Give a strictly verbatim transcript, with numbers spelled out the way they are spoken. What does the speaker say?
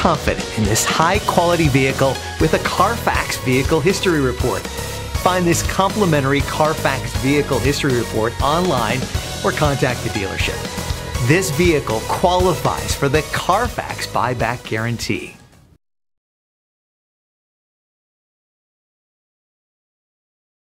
confident in this high-quality vehicle with a Carfax Vehicle History Report. Find this complimentary Carfax Vehicle History Report online or contact the dealership. This vehicle qualifies for the Carfax Buyback Guarantee.